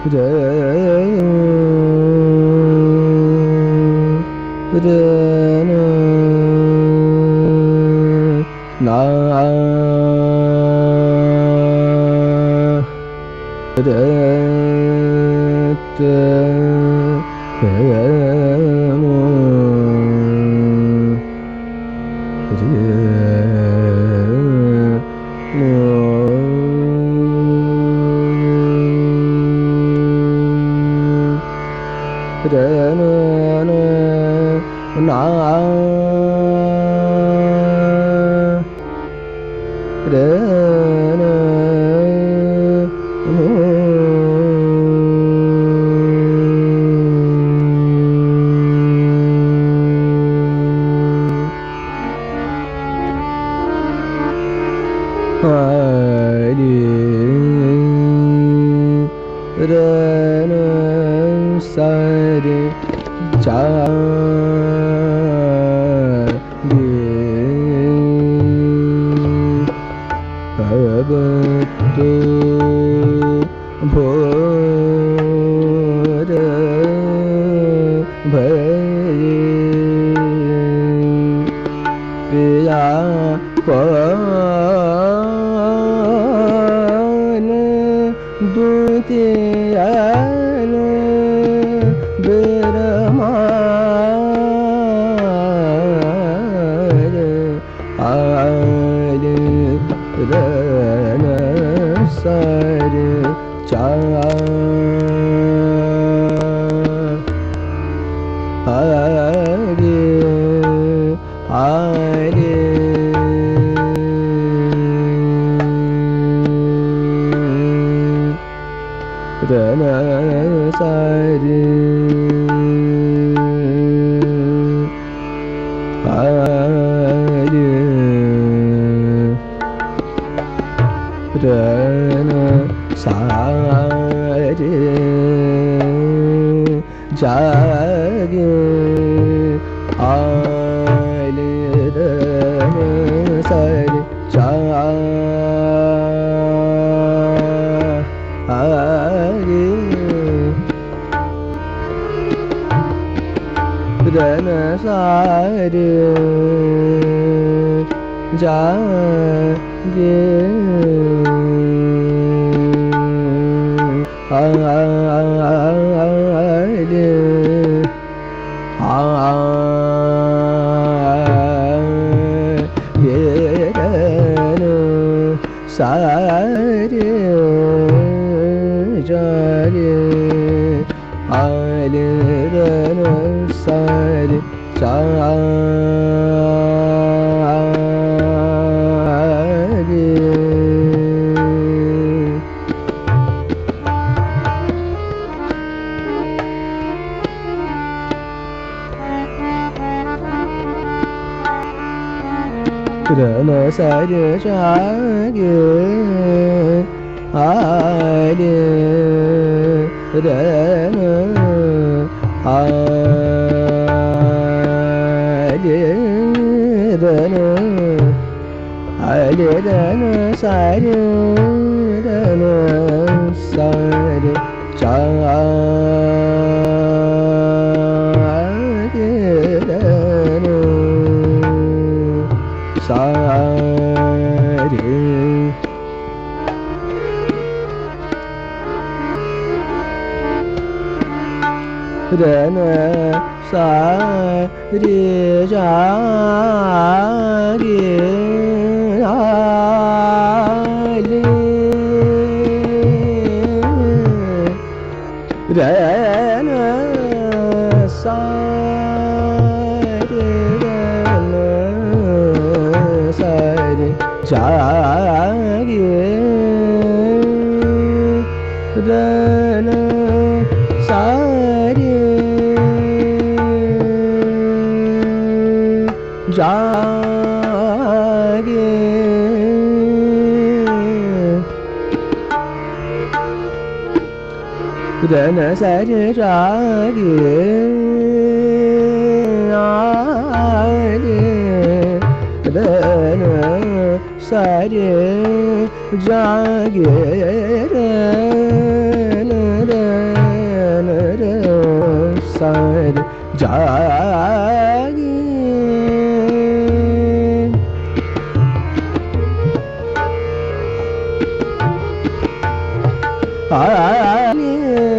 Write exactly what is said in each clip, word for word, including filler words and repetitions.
Jage sare jagi ali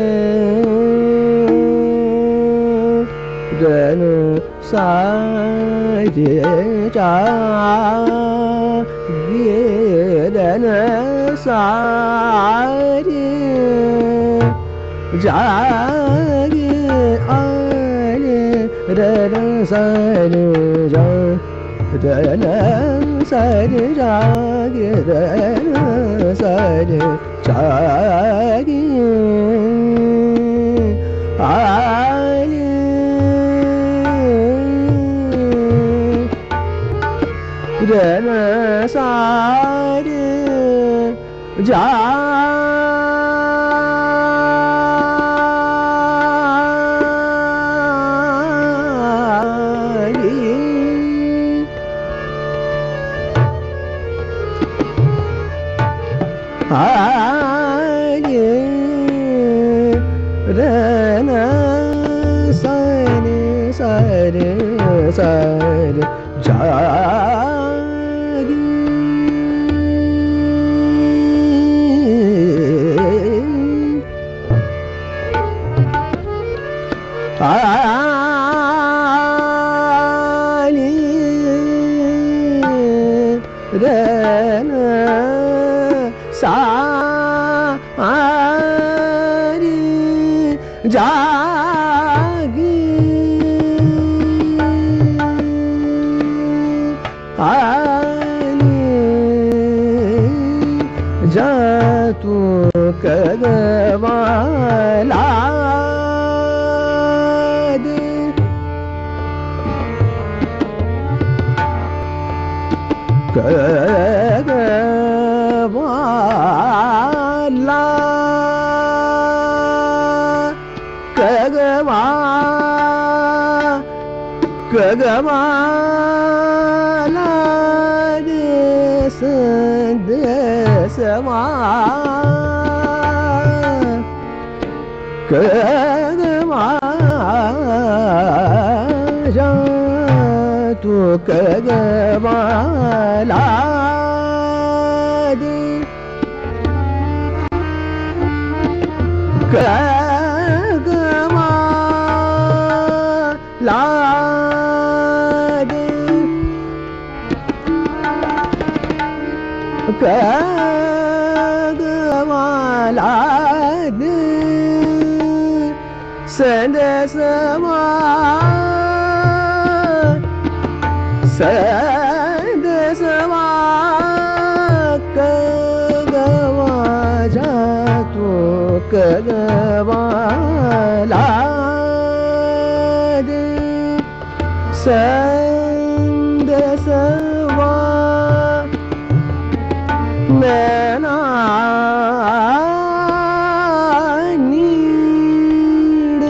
danu sare jagi danu sare jagi ali danu sare jagi danu sare jagi danu sare jagi ali danu sare jagi sare jagi ali dana sare jagi ali jatu kagwala kagwala kagwa kagwala desa desa ma kagwa jatu kagwala kagwala kagwala sende sama sende sama kagwa jatu kagwala sende sama nana need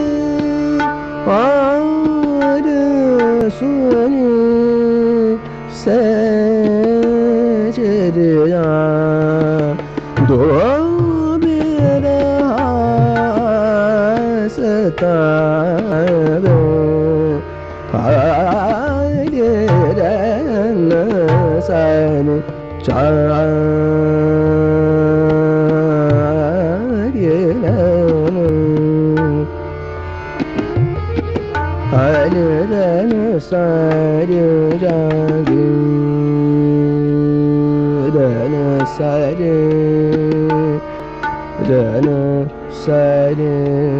or suni sajriya do bira sata sare jagi ali danu sare jagi danu sare danu sare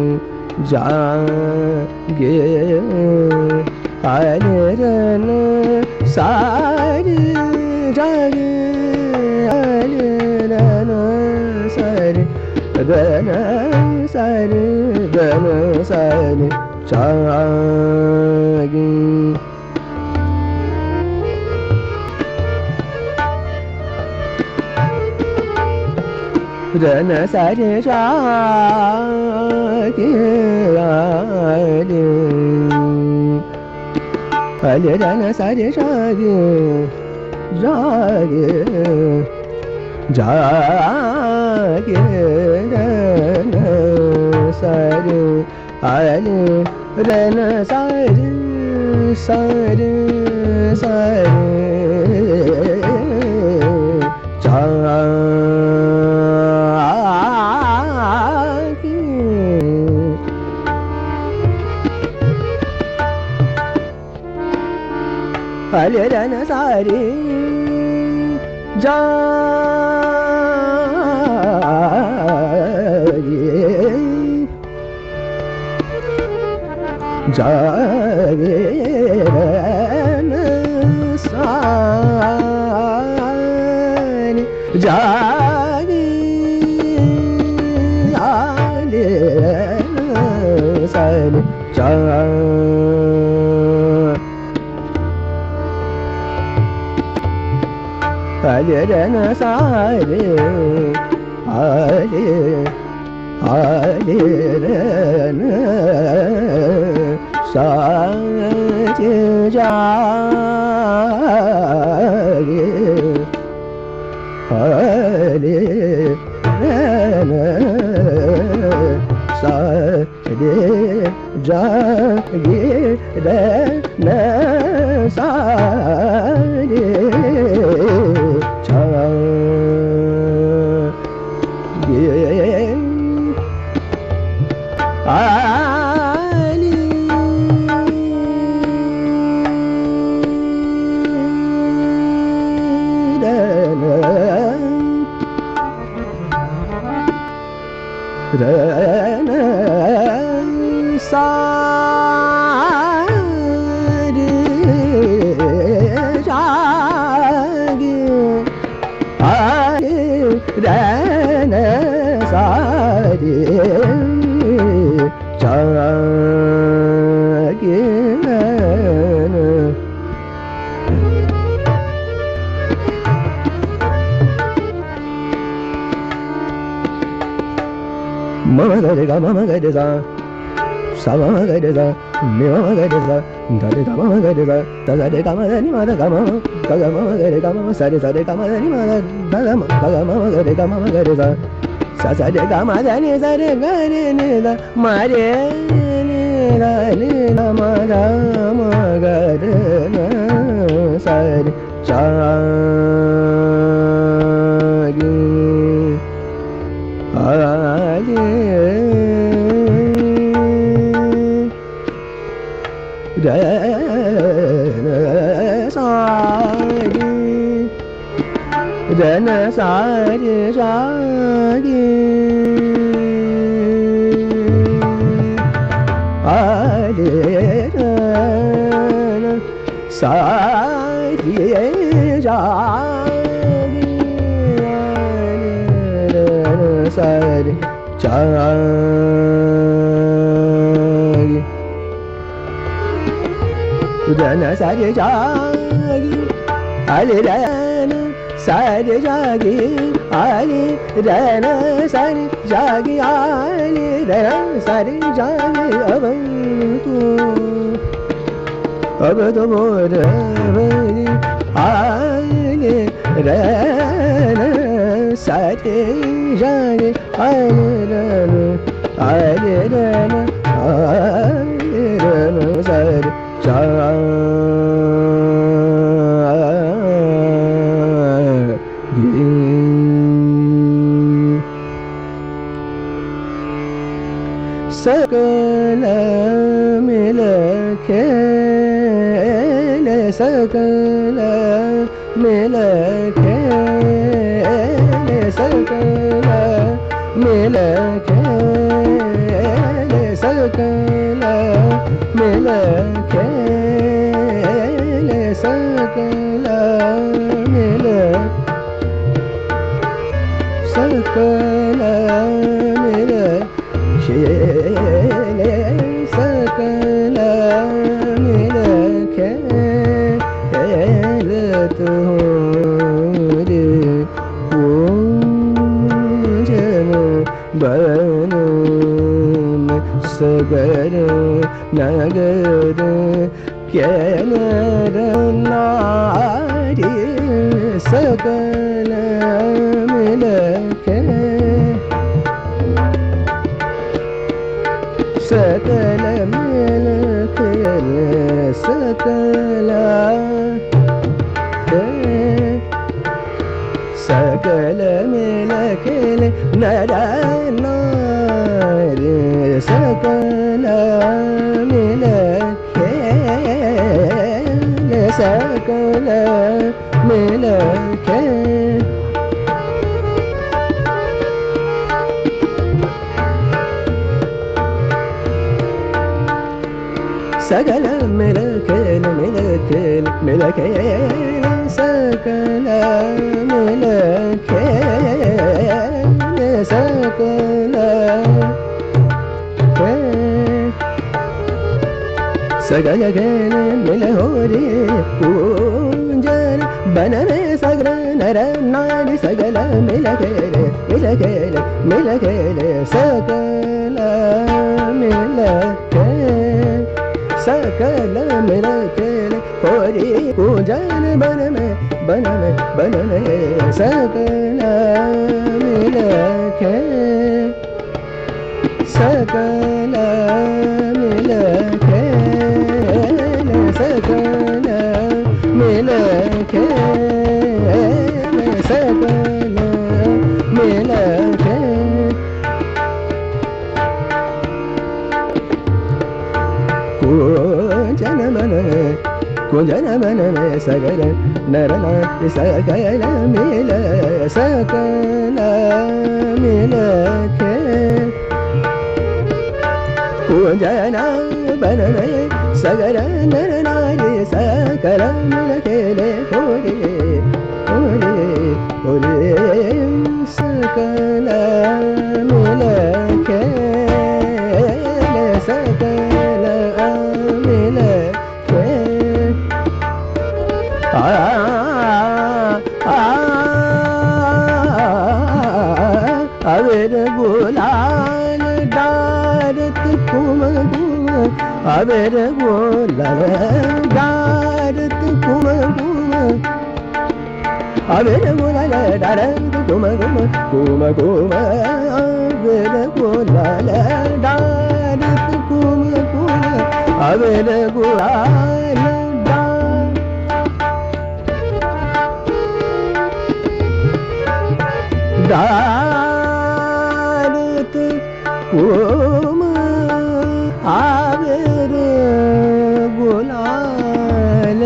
jagi ali danu sare jagi ali danu sare danu sare danu sare jagi danu sare jagi ali ali danu sare jagi jagi jagi danu sare Ali Rana Sari Sari Sari Chagi Ali Rana Sari Jagi Jagi Rana Sari Jagi Ali Rana Sari Jagi Ali Rana Sari Ali Ali Rana Sari Jagi Ali Rana Sari Jagi Rana Sari Rana Sari Jagi Ali Rana Sari Jagi Mama ga ga mama ga ga sa mama ga ga mi mama ga ga da ga mama ga ga da ga ga mama ni ma da ga mama ga ga mama ga ga mama sa sa ga mama ni ma da ga mama ga ga mama ga ga mama ga ga sa sa ga ma da ni sa ga ni ni da ma re ni da ni da ma da ma ga na sa cha gi Ali Rana Sari Rana Sari Jagi Ali Rana Sari Jagi Sari Jagi Rana Sari Jagi Ali Rana Sari Jagi Ali Rana Sari Jagi Ali Rana Sari Jagi Avantu Abadu Bodhavani Ali Rana Sari Jagi Ali Rana Ali Rana Ali Rana Sari Jagi Sakala milakele sakala milakele sakala milakele sakala milakele sakala milakele sakala milakele sakala milakele tuhore पूजन बन सगर नगर केनर नारी सकल मिलके सकल mail खेल सकला सकल mail खेल नर नारी सकल मेल खेल सकल मेल खेल सकल मेल खेल मेल खेल मेल खेल सकल मेल खेल सकल सकल खेल मिल हो रे पूंजन बन में सगर नर नारी सकल मिल खेल मिल खेल मिल खेल सकल मिल खेल सकल मिल खेल होरी पूजन बन में बन में बन में सकल मिल खेल सकल मिल खेल सकल मिल खेल सकल मिल खेल कुंजन मन कुंजन मन में सगर नर नारी सकल मिल सकल मिल खेल कुंजन बन में सगर नर नारी सकल मिल खेल होरे होरे होरे सकल मिल खेल सकल मिल खेल आ आ अवेर गुलाल डारत कुम कुम अवेर गुलाल डारत कुम कुम अवेर गुलाल डारत कुम कुम कुम कुम अवेर गुलाल डारत कुम कुम अवेर गुलाल डारत कुम आवेर गुलाल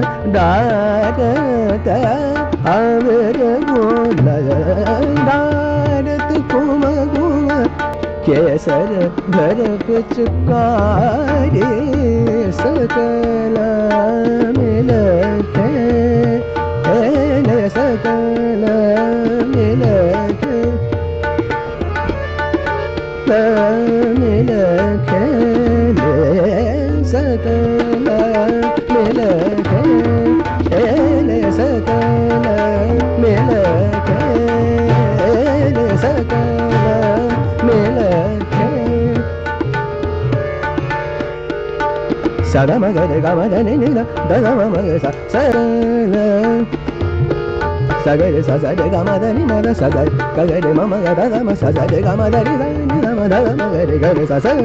डारत आवेर गुलाल डारत कुम कुम केसर भर पिचकारी सकल मिल खेल सकल मिल मिल खेल सकल मिल खेल सकल मिल खेल सकल मिल खेल सदा मगर गम धनि नि द म मग सा सरल सगर सा सा ग म ध नि म द सा ग ग ग म म ग द म सा सा ग म ध रि द नि द म ध म ग रि ग रि सा सकल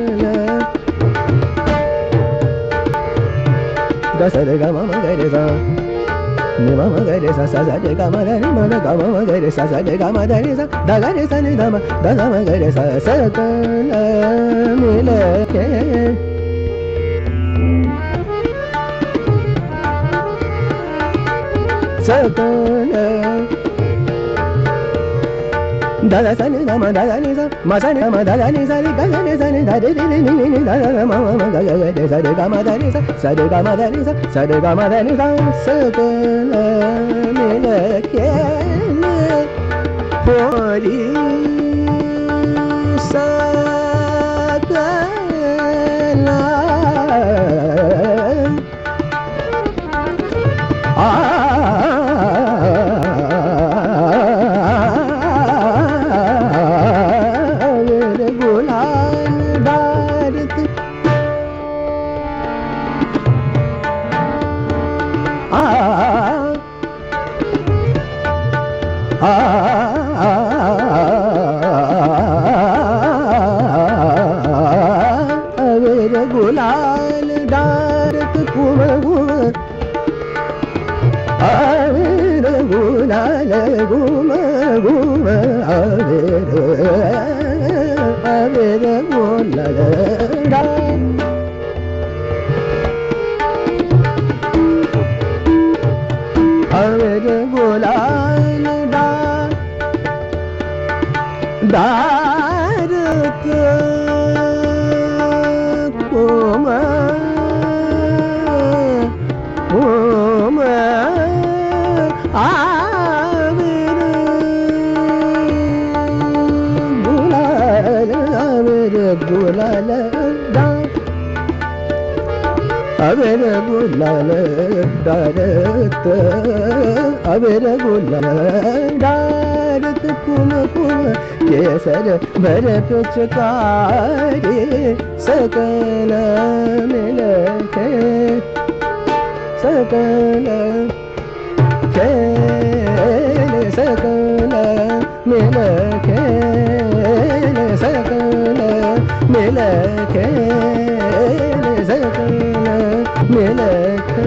ग स रे ग म म ग रि सा नि म म ग रि सा सा सा ग म ध नि म द ग म म ग रि सा सा ग म ध रि सा द ग रि सा नि द म द द म ग रि सा सकल मिल खेल सकल दादा सा नि द म दादा नि सा म सा नि म दादा नि सा रि ग ग नि सा नि ध रि रि नि नि नि द द म म म ग ग ग रि सा रि ग म ध नि सा सा रि ग म ध नि सा सा रि ग म ध नि सा सकल मिल खेल होरी सकल आ गुलाल डारत कुम गुम आवेर गुलाल गुम गुम आवेर आवेर गुलाल डार आवेर गुलाल डार डारत कुम कुम आवेर गुलाल आवेर गुलाल डार आवेर गुलाल डारत आवेर गुलाल डारत कुम कुम केसर भर पिचकारी सकल मिलके सकल खेल सकल मिलके सकल मिलके सकल मिलके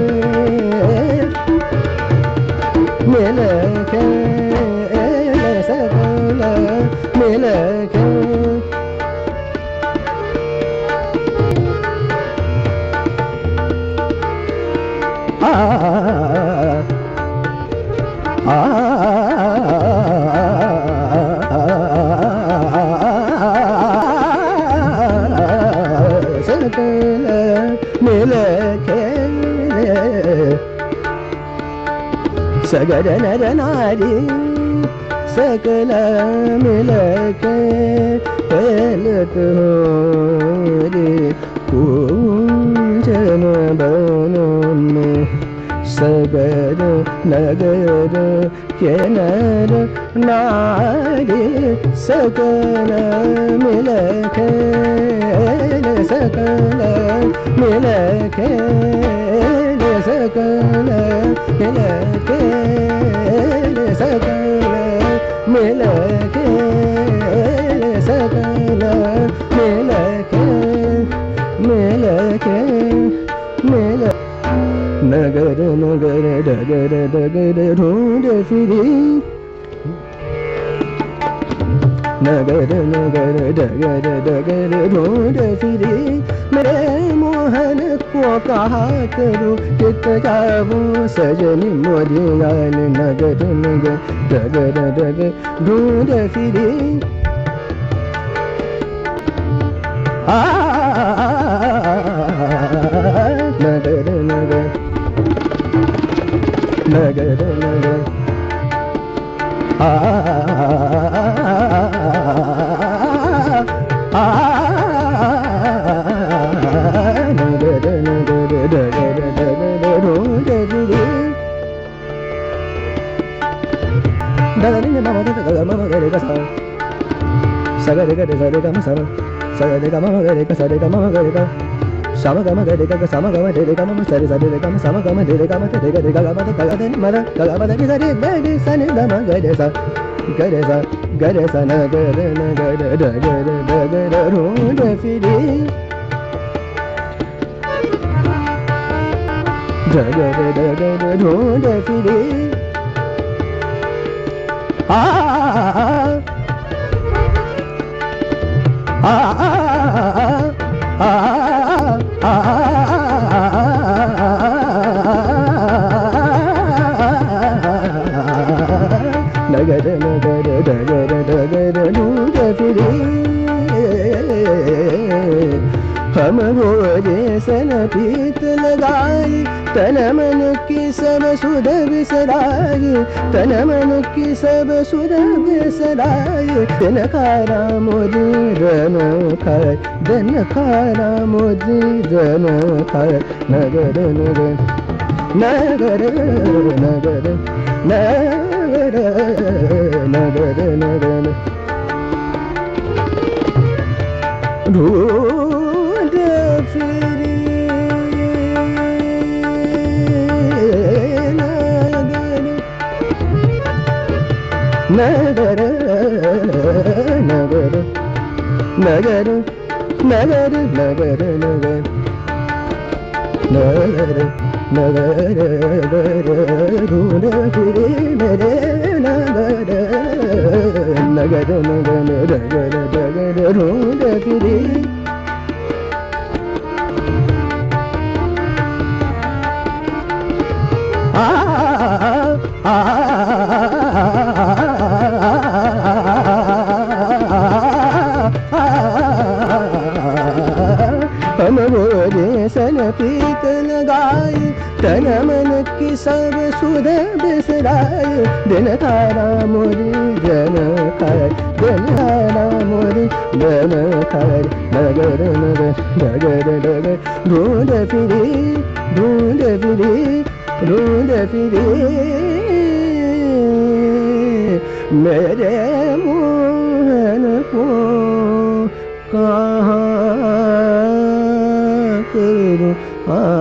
मिलके सकल मिलके आ आ सकल मिलके सगर नर नारी सकल मिलके पहलत होरी पूजन बन में सगर नगर के नर नारी सकल मिलके सकल मिलके सकल मिलके सकल मिलके सकल मिलके मिलके मिल नगर नगर डगर डगर ढूंढ फिरी नगर नगर डगर डगर ढूंढ फिरी मेरे मोहन को कहा करूं कित जाऊं सजनी मोरी गाल नगर नगर डगर डगर ढूंढ फिरी आ नगर नगर नगर नगर आ आ नगर नगर डगर डगर ढूंढ फिरी डगर मम गरे मम गरे सा सगर गरे सरे गम सा सगर गम गरे क सरे गम गरे क सम गम गरे क सम गम रे गम सरे सरे गम सम गम रे गम रे रे गम ग ग ग मर ग ग ग रे रे रे सन गम गरे सा गरे सा गरे सा नगर नगर डगर डगर ढूंढ फिरी डगर डगर ढूंढ फिरी आ आ आ नगर नगर डगर डगर ढूंढ फिरी हम भोरे सन पीत लगाई तन मन की सब सुध बिसराई तन मन की सब सुध बिसराई दिन खारा मोदी रन खाए दिन खारा मोदी रन खाए नगर नगर नगर नगर नगर नगर नगर ढूंढ फिरी नगर नगर नगर नगर नगर नगर नगर नगर ढूंढ फिरे मेरे नगर नगर नगर नगर नगर ढूंढ फिरे आ आ हम बोले सन पीत लगाए तन मन की सब सुध बिसराए दिन थारा मोरी जन खाए दिन थारा मोरी जन खाए नगर नगर नगर नगर ढूंढ फिरी ढूंढ फिरी ढूंढ फिरी मेरे मोहन को कहाँ करूँ आ